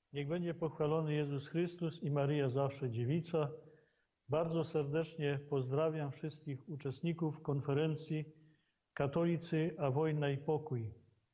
Niech będzie pochwalony Jezus Chrystus i Maryja zawsze dziewica. Bardzo serdecznie pozdrawiam wszystkich uczestników konferencji Katolicy, a wojna i pokój.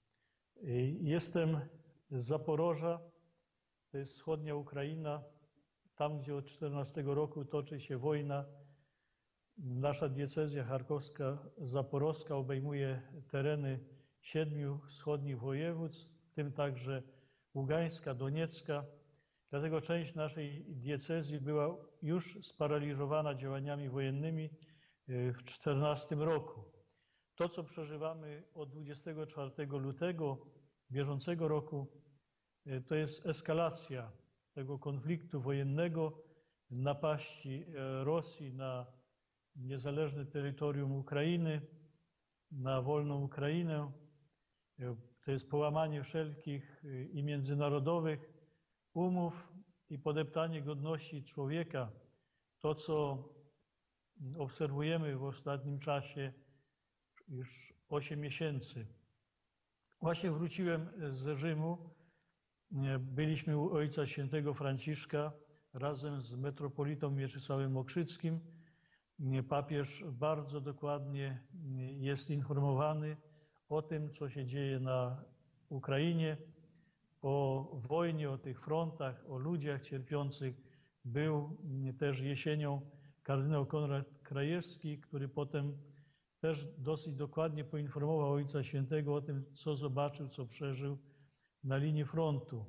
Jestem z Zaporoża, to jest wschodnia Ukraina, tam gdzie od 14 roku toczy się wojna. Nasza diecezja charkowska, zaporowska obejmuje tereny 7 wschodnich województw, w tym także Ługańska, Doniecka. Dlatego część naszej diecezji była już sparaliżowana działaniami wojennymi w 14 roku. To, co przeżywamy od 24 lutego bieżącego roku, to jest eskalacja tego konfliktu wojennego, napaści Rosji na niezależne terytorium Ukrainy, na wolną Ukrainę. To jest połamanie wszelkich i międzynarodowych umów i podeptanie godności człowieka. To, co obserwujemy w ostatnim czasie, już 8 miesięcy. Właśnie wróciłem z Rzymu. Byliśmy u Ojca Świętego Franciszka razem z metropolitą Mieczysławem Okrzyckim. Papież bardzo dokładnie jest informowany o tym, co się dzieje na Ukrainie, o wojnie, o tych frontach, o ludziach cierpiących. Był też jesienią kardynał Konrad Krajewski, który potem też dosyć dokładnie poinformował Ojca Świętego o tym, co zobaczył, co przeżył na linii frontu.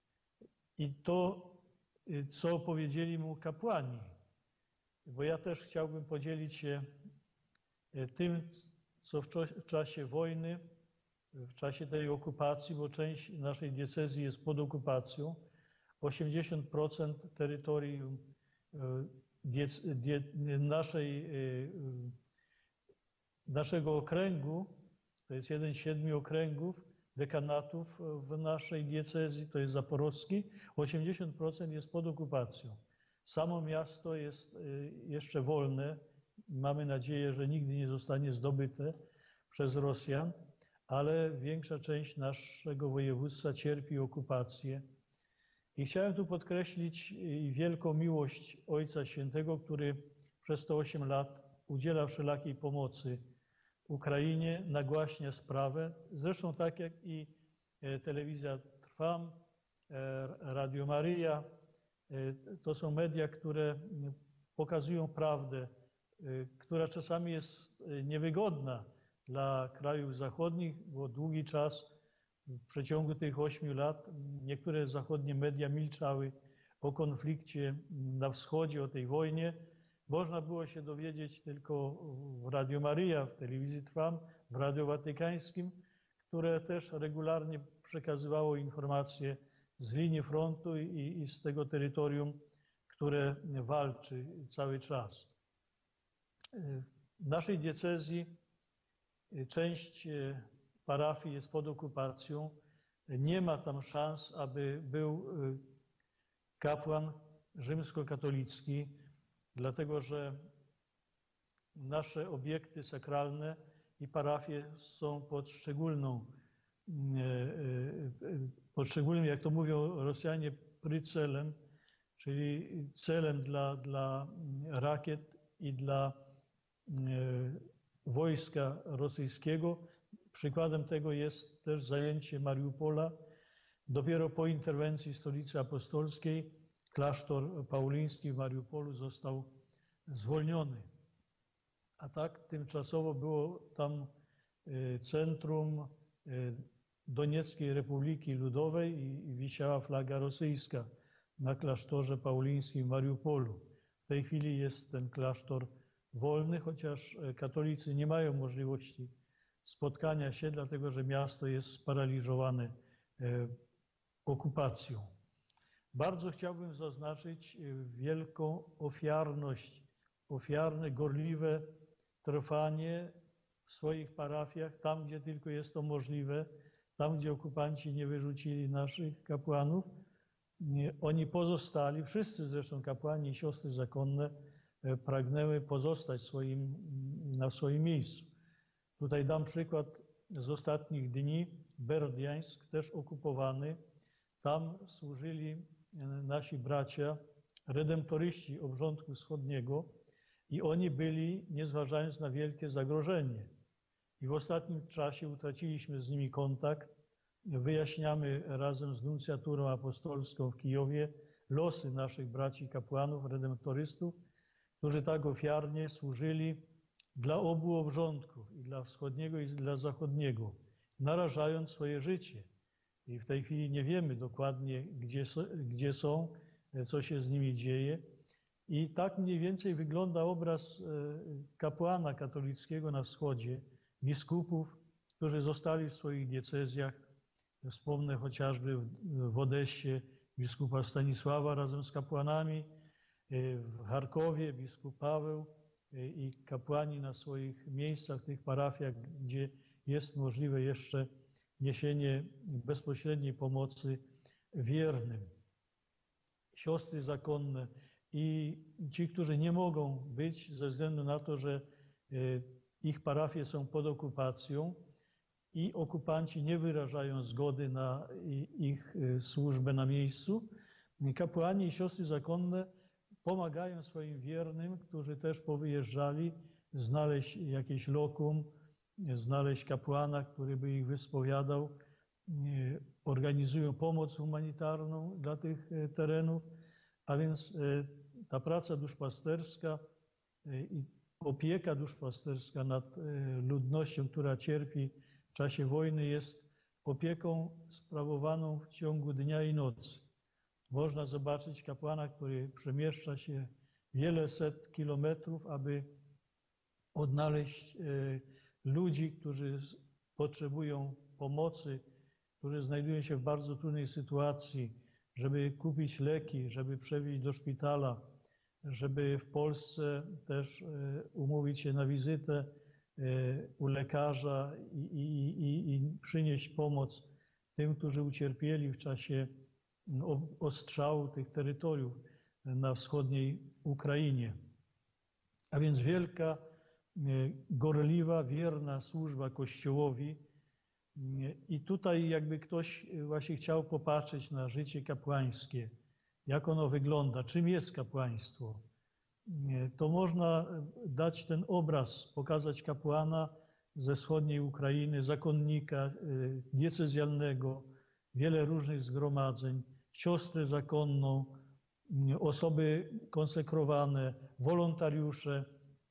I to, co powiedzieli mu kapłani. Bo ja też chciałbym podzielić się tym, co w czasie wojny, w czasie tej okupacji, bo część naszej diecezji jest pod okupacją. 80% terytorium naszego okręgu, to jest jeden z 7 okręgów, dekanatów w naszej diecezji, to jest zaporowski, 80% jest pod okupacją. Samo miasto jest jeszcze wolne. Mamy nadzieję, że nigdy nie zostanie zdobyte przez Rosjan, ale większa część naszego województwa cierpi okupację. I chciałem tu podkreślić wielką miłość Ojca Świętego, który przez te 8 lat udziela wszelakiej pomocy Ukrainie, nagłaśnia sprawę. Zresztą tak jak i telewizja Trwam, Radio Maryja, to są media, które pokazują prawdę, która czasami jest niewygodna dla krajów zachodnich, bo długi czas w przeciągu tych 8 lat niektóre zachodnie media milczały o konflikcie na wschodzie, o tej wojnie. Można było się dowiedzieć tylko w Radio Maryja, w telewizji Trwam, w Radio Watykańskim, które też regularnie przekazywało informacje z linii frontu i z tego terytorium, które walczy cały czas. W naszej diecezji część parafii jest pod okupacją. Nie ma tam szans, aby był kapłan rzymskokatolicki, dlatego że nasze obiekty sakralne i parafie są pod szczególnym, jak to mówią Rosjanie, prycelem, czyli celem dla rakiet i dla wojska rosyjskiego. Przykładem tego jest też zajęcie Mariupola. Dopiero po interwencji Stolicy Apostolskiej klasztor pauliński w Mariupolu został zwolniony. A tak tymczasowo było tam centrum Donieckiej Republiki Ludowej i wisiała flaga rosyjska na klasztorze paulińskim w Mariupolu. W tej chwili jest ten klasztor wolny, chociaż katolicy nie mają możliwości spotkania się, dlatego że miasto jest sparaliżowane okupacją. Bardzo chciałbym zaznaczyć wielką ofiarność, ofiarne, gorliwe trwanie w swoich parafiach, tam gdzie tylko jest to możliwe, tam gdzie okupanci nie wyrzucili naszych kapłanów. Oni pozostali, wszyscy zresztą kapłani i siostry zakonne pragnęły pozostać na swoim miejscu. Tutaj dam przykład z ostatnich dni. Berdiańsk, też okupowany. Tam służyli nasi bracia, redemptoryści obrządku wschodniego i oni byli, nie zważając na wielkie zagrożenie. I w ostatnim czasie utraciliśmy z nimi kontakt. Wyjaśniamy razem z nuncjaturą apostolską w Kijowie losy naszych braci kapłanów, redemptorystów, którzy tak ofiarnie służyli dla obu obrządków, i dla wschodniego, i dla zachodniego, narażając swoje życie. I w tej chwili nie wiemy dokładnie, gdzie są, co się z nimi dzieje. I tak mniej więcej wygląda obraz kapłana katolickiego na wschodzie, biskupów, którzy zostali w swoich diecezjach. Wspomnę chociażby w Odessie biskupa Stanisława razem z kapłanami, w Charkowie biskup Paweł i kapłani na swoich miejscach, w tych parafiach, gdzie jest możliwe jeszcze niesienie bezpośredniej pomocy wiernym. Siostry zakonne i ci, którzy nie mogą być ze względu na to, że ich parafie są pod okupacją i okupanci nie wyrażają zgody na ich służbę na miejscu. Kapłani i siostry zakonne pomagają swoim wiernym, którzy też powyjeżdżali, znaleźć jakieś lokum, znaleźć kapłana, który by ich wyspowiadał. Organizują pomoc humanitarną dla tych terenów, a więc ta praca duszpasterska i opieka duszpasterska nad ludnością, która cierpi w czasie wojny, jest opieką sprawowaną w ciągu dnia i nocy. Można zobaczyć kapłana, który przemieszcza się wiele set kilometrów, aby odnaleźć ludzi, którzy potrzebują pomocy, którzy znajdują się w bardzo trudnej sytuacji, żeby kupić leki, żeby przewieźć do szpitala, żeby w Polsce też umówić się na wizytę u lekarza i przynieść pomoc tym, którzy ucierpieli w czasie ostrzału tych terytoriów na wschodniej Ukrainie. A więc wielka, gorliwa, wierna służba Kościołowi. I tutaj jakby ktoś właśnie chciał popatrzeć na życie kapłańskie, jak ono wygląda, czym jest kapłaństwo, to można dać ten obraz, pokazać kapłana ze wschodniej Ukrainy, zakonnika diecezjalnego, wiele różnych zgromadzeń, siostrę zakonną, osoby konsekrowane, wolontariusze,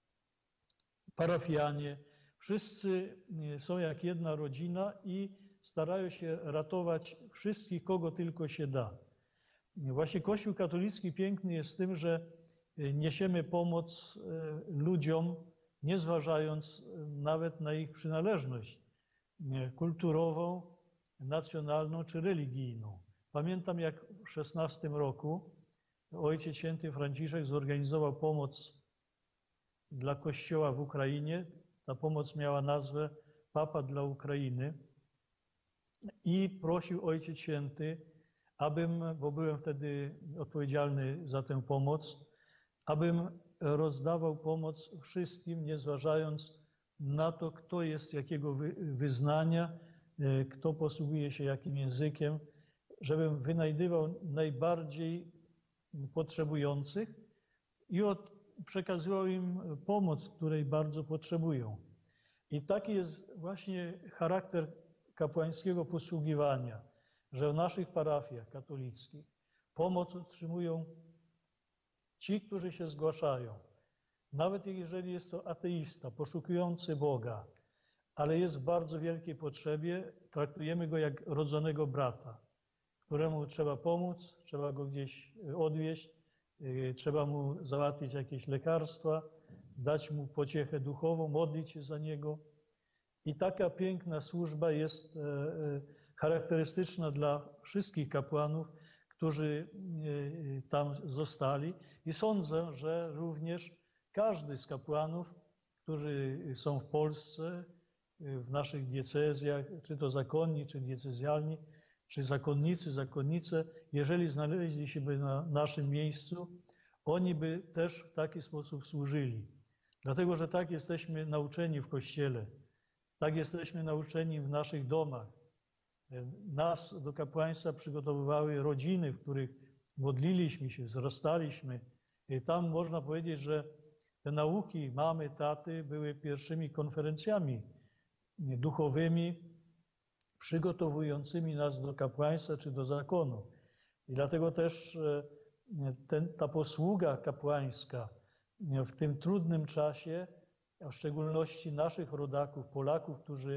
parafianie. Wszyscy są jak jedna rodzina i starają się ratować wszystkich, kogo tylko się da. Właśnie Kościół katolicki piękny jest tym, że niesiemy pomoc ludziom, nie zważając nawet na ich przynależność kulturową, nacjonalną czy religijną. Pamiętam, jak w 16 roku Ojciec Święty Franciszek zorganizował pomoc dla Kościoła w Ukrainie. Ta pomoc miała nazwę Papa dla Ukrainy i prosił Ojciec Święty, abym, bo byłem wtedy odpowiedzialny za tę pomoc, abym rozdawał pomoc wszystkim, nie zważając na to, kto jest jakiego wyznania, kto posługuje się jakim językiem, żebym wynajdywał najbardziej potrzebujących i przekazywał im pomoc, której bardzo potrzebują. I taki jest właśnie charakter kapłańskiego posługiwania, że w naszych parafiach katolickich pomoc otrzymują ci, którzy się zgłaszają. Nawet jeżeli jest to ateista, poszukujący Boga, ale jest w bardzo wielkiej potrzebie, traktujemy go jak rodzonego brata, któremu trzeba pomóc, trzeba go gdzieś odwieźć, trzeba mu załatwić jakieś lekarstwa, dać mu pociechę duchową, modlić się za niego. I taka piękna służba jest charakterystyczna dla wszystkich kapłanów, którzy tam zostali. I sądzę, że również każdy z kapłanów, którzy są w Polsce, w naszych diecezjach, czy to zakonni, czy diecezjalni, czy zakonnicy, zakonnice, jeżeli znaleźli się by na naszym miejscu, oni by też w taki sposób służyli. Dlatego, że tak jesteśmy nauczeni w Kościele, tak jesteśmy nauczeni w naszych domach. Nas do kapłaństwa przygotowywały rodziny, w których modliliśmy się, wzrastaliśmy. I tam można powiedzieć, że te nauki mamy, taty były pierwszymi konferencjami duchowymi, przygotowującymi nas do kapłaństwa czy do zakonu. I dlatego też ta posługa kapłańska w tym trudnym czasie, a w szczególności naszych rodaków, Polaków, którzy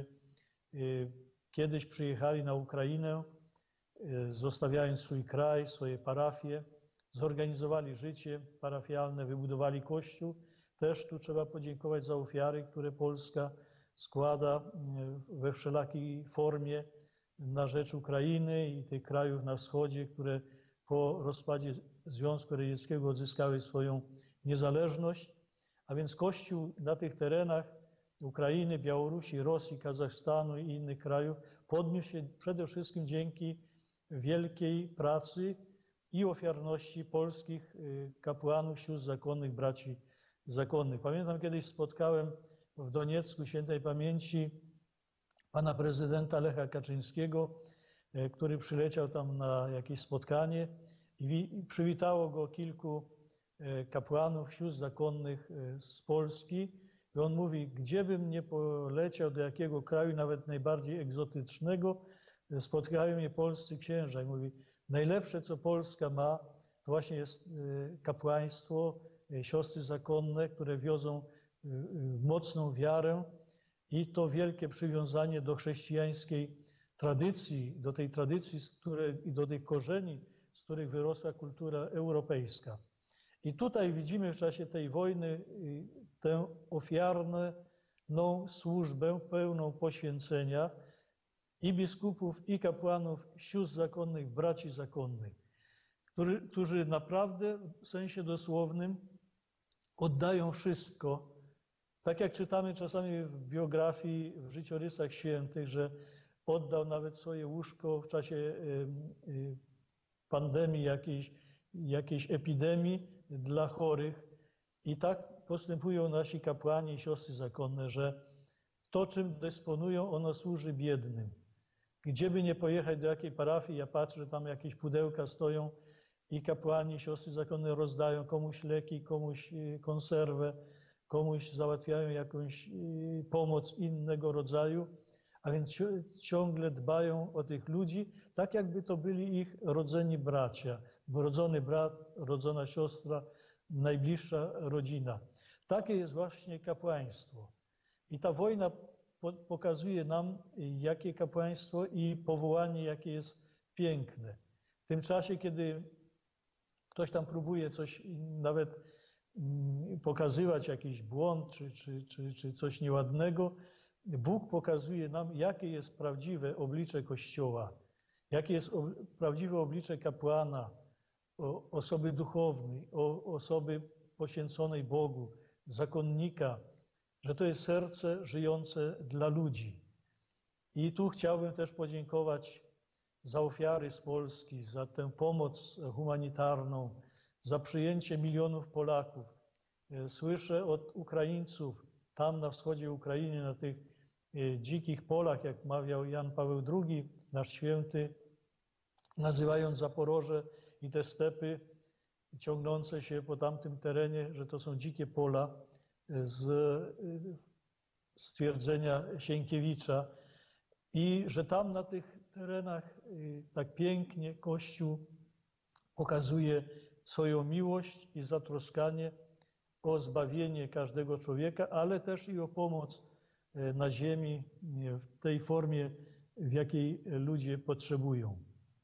kiedyś przyjechali na Ukrainę, zostawiając swój kraj, swoje parafie, zorganizowali życie parafialne, wybudowali kościół. Też tu trzeba podziękować za ofiary, które Polska składa we wszelakiej formie na rzecz Ukrainy i tych krajów na wschodzie, które po rozpadzie Związku Radzieckiego odzyskały swoją niezależność. A więc Kościół na tych terenach Ukrainy, Białorusi, Rosji, Kazachstanu i innych krajów podniósł się przede wszystkim dzięki wielkiej pracy i ofiarności polskich kapłanów, sióstr zakonnych, braci zakonnych. Pamiętam, kiedyś spotkałem w Doniecku świętej pamięci pana prezydenta Lecha Kaczyńskiego, który przyleciał tam na jakieś spotkanie i przywitało go kilku kapłanów, sióstr zakonnych z Polski. I on mówi, gdzie bym nie poleciał, do jakiego kraju, nawet najbardziej egzotycznego, spotkają mnie polscy księża. I mówi, najlepsze, co Polska ma, to właśnie jest kapłaństwo, siostry zakonne, które wiozą mocną wiarę i to wielkie przywiązanie do chrześcijańskiej tradycji, do tej tradycji i do tych korzeni, z których wyrosła kultura europejska. I tutaj widzimy w czasie tej wojny tę ofiarną służbę, pełną poświęcenia i biskupów, i kapłanów, sióstr zakonnych, braci zakonnych, którzy naprawdę w sensie dosłownym oddają wszystko. Tak jak czytamy czasami w biografii, w życiorysach świętych, że oddał nawet swoje łóżko w czasie pandemii, jakiejś epidemii dla chorych. I tak postępują nasi kapłani i siostry zakonne, że to, czym dysponują, ono służy biednym. Gdzie by nie pojechać, do jakiej parafii, ja patrzę, że tam jakieś pudełka stoją i kapłani, siostry zakonne rozdają komuś leki, komuś konserwę, komuś załatwiają jakąś pomoc innego rodzaju, a więc ciągle dbają o tych ludzi, tak jakby to byli ich rodzeni bracia, rodzony brat, rodzona siostra, najbliższa rodzina. Takie jest właśnie kapłaństwo. I ta wojna pokazuje nam, jakie kapłaństwo i powołanie, jakie jest piękne. W tym czasie, kiedy ktoś tam próbuje coś nawet pokazywać, jakiś błąd czy coś nieładnego, Bóg pokazuje nam, jakie jest prawdziwe oblicze Kościoła, jakie jest prawdziwe oblicze kapłana, osoby duchownej, osoby poświęconej Bogu, zakonnika, że to jest serce żyjące dla ludzi. I tu chciałbym też podziękować za ofiary z Polski, za tę pomoc humanitarną, za przyjęcie milionów Polaków. Słyszę od Ukraińców tam na wschodzie Ukrainy, na tych dzikich polach, jak mawiał Jan Paweł II, nasz święty, nazywając Zaporoże i te stepy ciągnące się po tamtym terenie, że to są dzikie pola, z stwierdzenia Sienkiewicza, i że tam na tych terenach tak pięknie Kościół pokazuje swoją miłość i zatroskanie o zbawienie każdego człowieka, ale też i o pomoc na ziemi w tej formie, w jakiej ludzie potrzebują.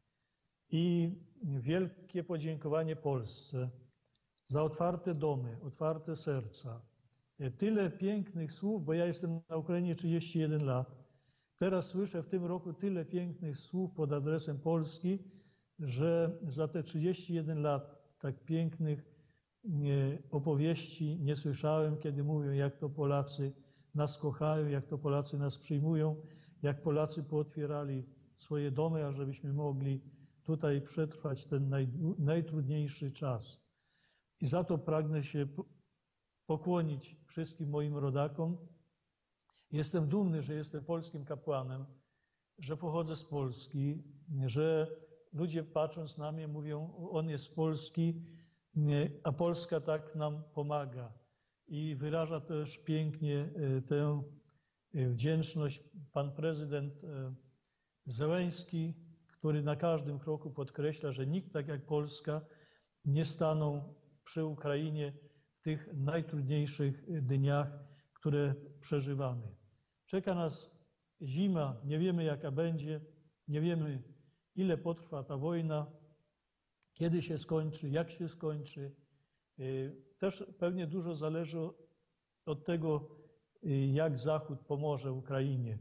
I wielkie podziękowanie Polsce za otwarte domy, otwarte serca. Tyle pięknych słów, bo ja jestem na Ukrainie 31 lat. Teraz słyszę w tym roku tyle pięknych słów pod adresem Polski, że za te 31 lat tak pięknych opowieści nie słyszałem, kiedy mówią, jak to Polacy nas kochają, jak to Polacy nas przyjmują, jak Polacy pootwierali swoje domy, ażebyśmy mogli tutaj przetrwać ten najtrudniejszy czas. I za to pragnę się pokłonić wszystkim moim rodakom. Jestem dumny, że jestem polskim kapłanem, że pochodzę z Polski, że ludzie patrząc na mnie mówią, on jest z Polski, a Polska tak nam pomaga. I wyraża też pięknie tę wdzięczność pan prezydent Zełenski, który na każdym kroku podkreśla, że nikt tak jak Polska nie stanął przy Ukrainie w tych najtrudniejszych dniach, które przeżywamy. Czeka nas zima, nie wiemy jaka będzie, nie wiemy ile potrwa ta wojna, kiedy się skończy, jak się skończy. Też pewnie dużo zależy od tego, jak Zachód pomoże Ukrainie,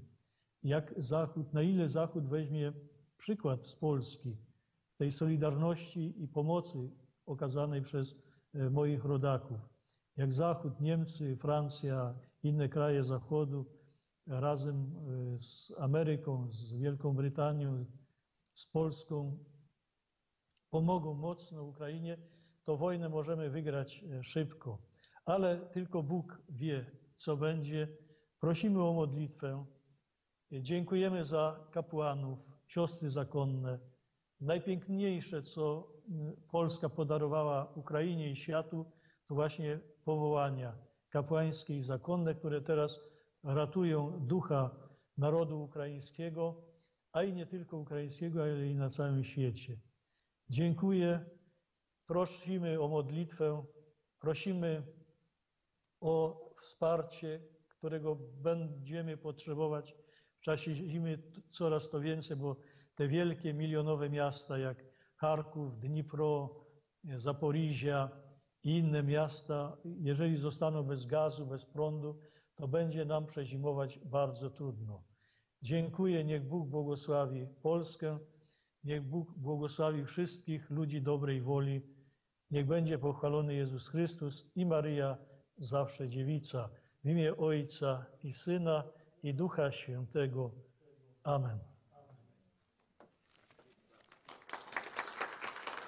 na ile Zachód weźmie przykład z Polski, tej solidarności i pomocy okazanej przez moich rodaków. Jak Zachód, Niemcy, Francja, inne kraje Zachodu razem z Ameryką, z Wielką Brytanią, z Polską pomogą mocno Ukrainie, to wojnę możemy wygrać szybko. Ale tylko Bóg wie, co będzie. Prosimy o modlitwę. Dziękujemy za kapłanów, siostry zakonne. Najpiękniejsze, co Polska podarowała Ukrainie i światu, to właśnie powołania kapłańskie i zakonne, które teraz ratują ducha narodu ukraińskiego, a i nie tylko ukraińskiego, ale i na całym świecie. Dziękuję. Prosimy o modlitwę, prosimy o wsparcie, którego będziemy potrzebować w czasie zimy coraz to więcej, bo te wielkie, milionowe miasta jak Charków, Dnipro, Zaporiżia i inne miasta, jeżeli zostaną bez gazu, bez prądu, to będzie nam przezimować bardzo trudno. Dziękuję, niech Bóg błogosławi Polskę, niech Bóg błogosławi wszystkich ludzi dobrej woli. Niech będzie pochwalony Jezus Chrystus i Maryja, zawsze dziewica. W imię Ojca i Syna i Ducha Świętego. Amen.